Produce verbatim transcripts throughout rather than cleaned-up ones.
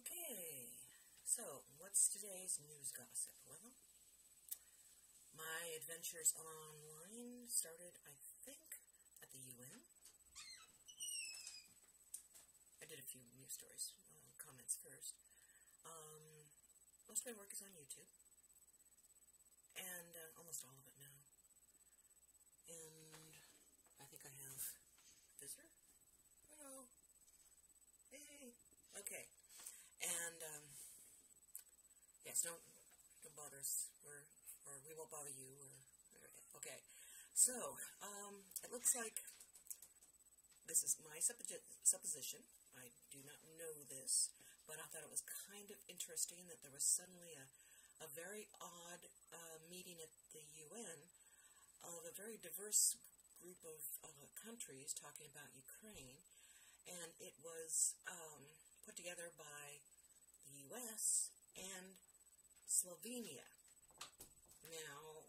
Okay, so what's today's news gossip? Well, my adventures online started, I think, at the U N. I did a few news stories, uh, comments first. Um, most of my work is on YouTube, and uh, almost all of it now. And I think I have a visitor. Hello. Hey. Okay. And, um, yes, don't, don't bother us, or, or we won't bother you, or, or okay. So, um, it looks like this is my supposi- supposition. I do not know this, but I thought it was kind of interesting that there was suddenly a, a very odd uh, meeting at the U N of a very diverse group of uh, countries talking about Ukraine, and it was um, put together by the U S and Slovenia. Now,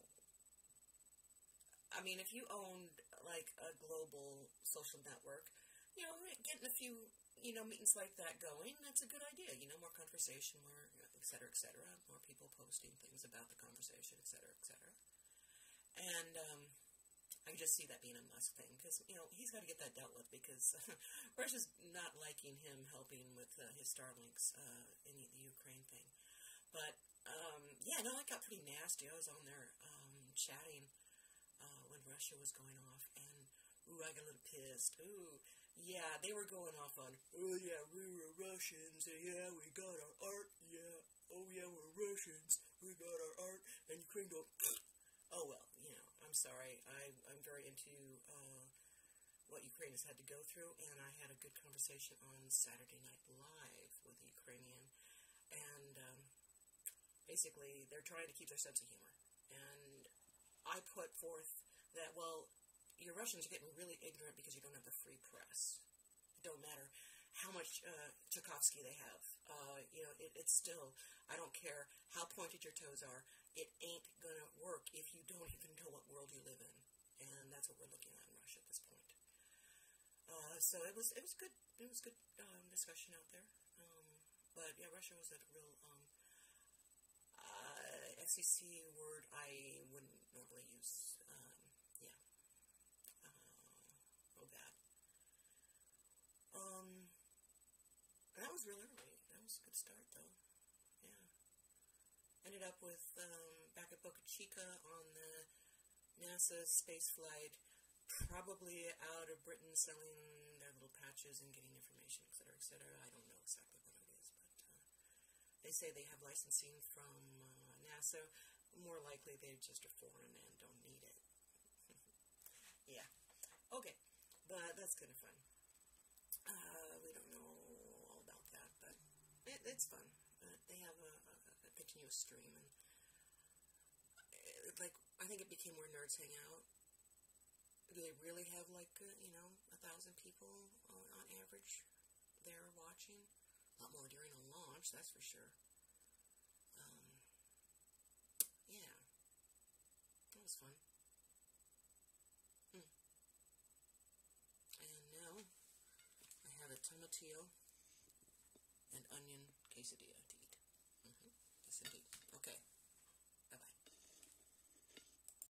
I mean, if you owned, like, a global social network, you know, getting a few, you know, meetings like that going, that's a good idea. You know, more conversation, more, et cetera, et cetera, more people posting things about the conversation, et cetera, et cetera. And, um, I just see that being a Musk thing, because, you know, he's got to get that dealt with, because uh, Russia's not liking him helping with uh, his Starlinks uh, in the Ukraine thing. But, um, yeah, no, it got pretty nasty. I was on there um, chatting uh, when Russia was going off, and, ooh, I got a little pissed. Ooh, yeah, they were going off on, oh, yeah, we were Russians, and yeah, we got our art, yeah, oh, yeah, we're Russians, we got our art, and Ukraine go, oh, well, you know, I'm sorry. I, I'm very into uh, what Ukraine has had to go through, and I had a good conversation on Saturday Night Live with the Ukrainian, and um, basically they're trying to keep their sense of humor. And I put forth that, well, your Russians are getting really ignorant because you don't have the free press. It don't matter how much uh, Tchaikovsky they have. Uh, you know, it, it's still, I don't care how pointed your toes are, it ain't going to work if you don't even know what world you live in. And that's what we're looking at in Russia at this point. Uh, so it was it was good, it was good um, discussion out there. Um, but yeah, Russia was a real um, uh, F C C word I wouldn't normally use. Um, yeah. Uh, real bad. Um... That was real early. That was a good start, though. Yeah. Ended up with, um, back at Boca Chica on the NASA space flight, probably out of Britain selling their little patches and getting information, et cetera, et cetera. I don't know exactly what it is, but uh, they say they have licensing from uh, NASA. More likely they just are foreign and don't need it. Yeah. Okay. But that's kind of fun. Uh, we don't know all about that, but it, it's fun. Uh, they have a, a, a continuous stream, and it, like, I think it became where nerds hang out. Do they really have, like, uh, you know, a thousand people on, on average there watching? A lot more during a launch, that's for sure. Um, yeah. That was fun. Hmm. And now I have a tomatillo and onion quesadilla to eat.